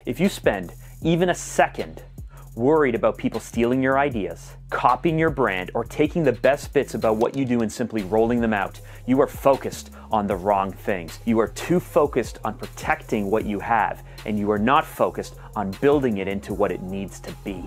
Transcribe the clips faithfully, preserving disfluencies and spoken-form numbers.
If you spend even a second worried about people stealing your ideas, copying your brand, or taking the best bits about what you do and simply rolling them out, you are focused on the wrong things. You are too focused on protecting what you have, and you are not focused on building it into what it needs to be.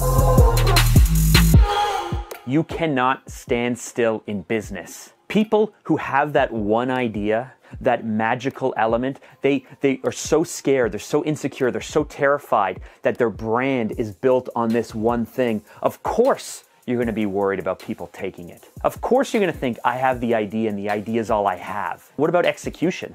You cannot stand still in business. People who have that one idea, that magical element, they, they are so scared, they're so insecure, they're so terrified that their brand is built on this one thing. Of course, you're gonna be worried about people taking it. Of course, you're gonna think, I have the idea and the idea is all I have. What about execution?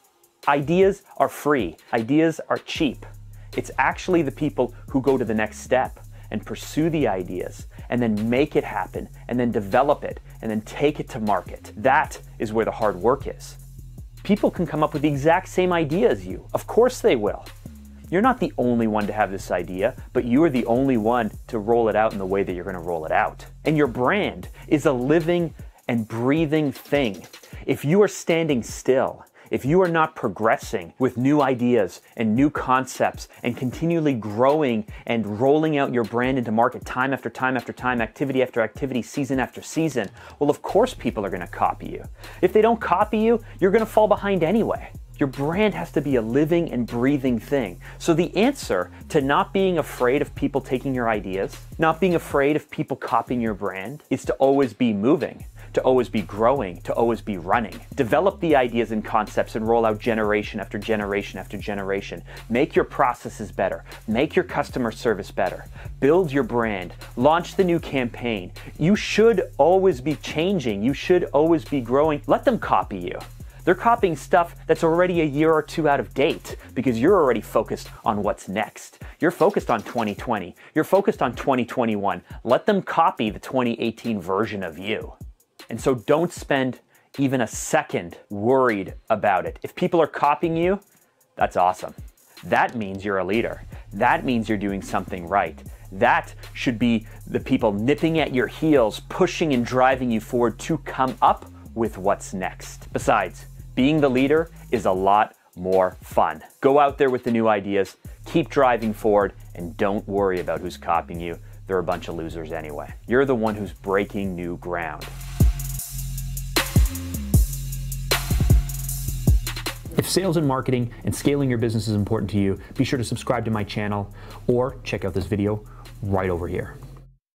Ideas are free. Ideas are cheap. It's actually the people who go to the next step and pursue the ideas and then make it happen and then develop it and then take it to market. That is where the hard work is. People can come up with the exact same idea as you. Of course they will. You're not the only one to have this idea, but you are the only one to roll it out in the way that you're going to roll it out. And your brand is a living and breathing thing. If you are standing still, if you are not progressing with new ideas and new concepts and continually growing and rolling out your brand into market time after time after time, activity after activity, season after season, well, of course people are going to copy you. If they don't copy you, you're going to fall behind anyway. Your brand has to be a living and breathing thing. So the answer to not being afraid of people taking your ideas, not being afraid of people copying your brand, is to always be moving, to always be growing, to always be running. Develop the ideas and concepts and roll out generation after generation after generation. Make your processes better. Make your customer service better. Build your brand. Launch the new campaign. You should always be changing. You should always be growing. Let them copy you. They're copying stuff that's already a year or two out of date because you're already focused on what's next. You're focused on twenty twenty. You're focused on twenty twenty-one. Let them copy the twenty eighteen version of you. And so don't spend even a second worried about it. If people are copying you, that's awesome. That means you're a leader. That means you're doing something right. That should be the people nipping at your heels, pushing and driving you forward to come up with what's next. Besides, being the leader is a lot more fun. Go out there with the new ideas, keep driving forward, and don't worry about who's copying you. They're a bunch of losers anyway. You're the one who's breaking new ground. If sales and marketing and scaling your business is important to you, be sure to subscribe to my channel or check out this video right over here.